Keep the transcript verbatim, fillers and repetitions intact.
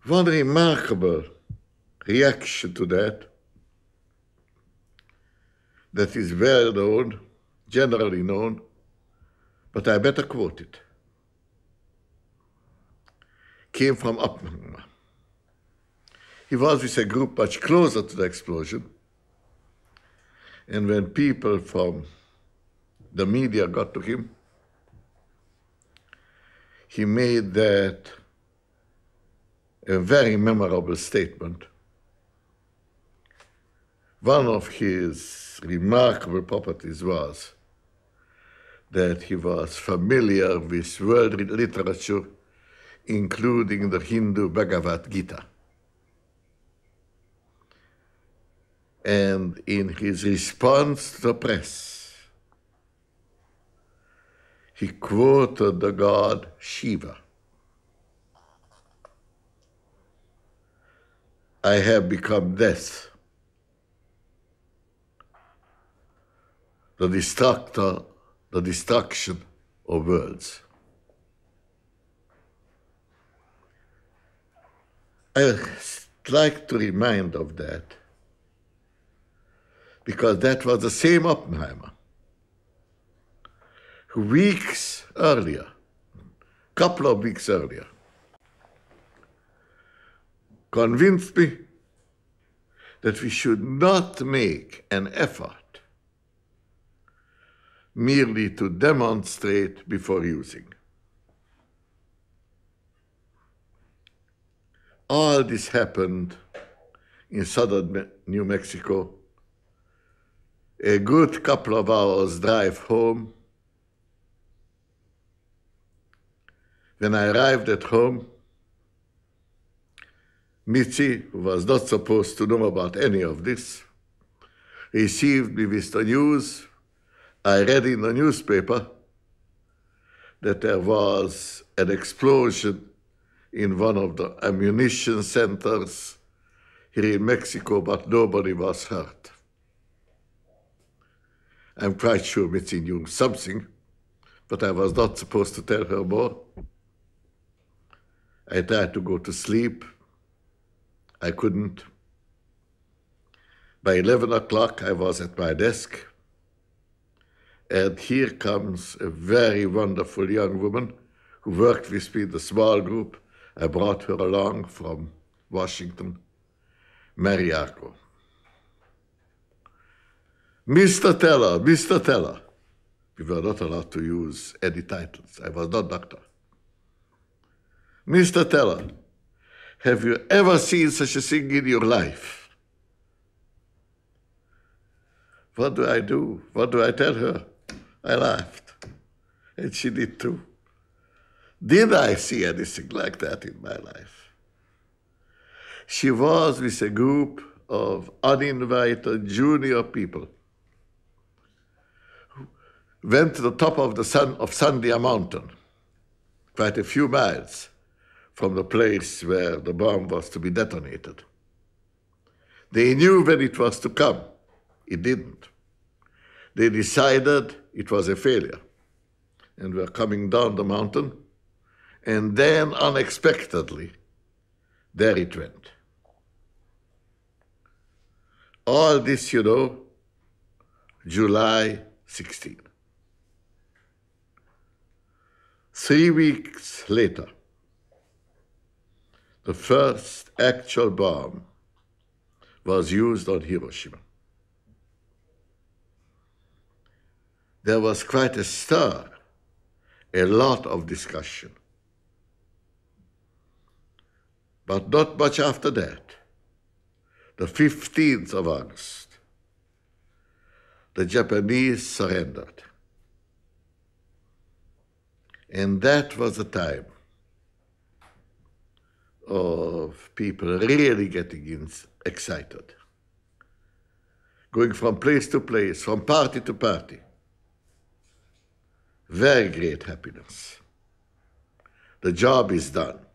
One remarkable reaction to that, that is well known, generally known, but I better quote it, came from Oppenheimer. He was with a group much closer to the explosion, and when people from the media got to him, he made that a very memorable statement. One of his remarkable properties was that he was familiar with world literature, including the Hindu Bhagavad-Gita. And in his response to the press, he quoted the god Shiva. I have become death, the destructor, the destruction of worlds. I like to remind of that because that was the same Oppenheimer who weeks earlier, couple of weeks earlier, convinced me that we should not make an effort merely to demonstrate before using. All this happened in southern New Mexico, a good couple of hours drive home. When I arrived at home, Mici, who was not supposed to know about any of this, received me with the news. I read in the newspaper that there was an explosion in one of the ammunition centers here in Mexico, but nobody was hurt. I'm quite sure Mici knew something, but I was not supposed to tell her more. I tried to go to sleep. I couldn't. By eleven o'clock, I was at my desk, and here comes a very wonderful young woman who worked with me in the small group. I brought her along from Washington, Mary Arco. Mister Teller, Mister Teller. We were not allowed to use any titles. I was not doctor. Mister Teller, have you ever seen such a thing in your life? What do I do? What do I tell her? I laughed, and she did too. Did I see anything like that in my life? She was with a group of uninvited junior people who went to the top of the San, of Sandia mountain, quite a few miles from the place where the bomb was to be detonated. They knew when it was to come. It didn't. They decided it was a failure and were coming down the mountain, and then unexpectedly, there it went. All this, you know, July sixteenth. Three weeks later, the first actual bomb was used on Hiroshima. There was quite a stir, a lot of discussion. But not much after that, the fifteenth of August, the Japanese surrendered. And that was a time of people really getting excited, going from place to place, from party to party. Very great happiness. The job is done.